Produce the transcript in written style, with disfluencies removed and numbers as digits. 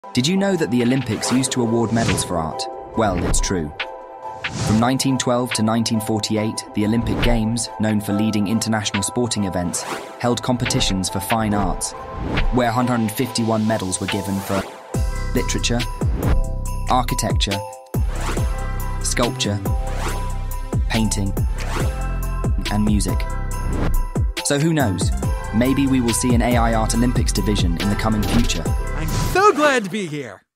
Did you know that the Olympics used to award medals for art? Well, it's true. From 1912 to 1948, the Olympic Games, known for leading international sporting events, held competitions for fine arts, where 151 medals were given for literature, architecture, sculpture, painting, and music. So who knows? Maybe we will see an AI Art Olympics division in the coming future. I'm so glad to be here!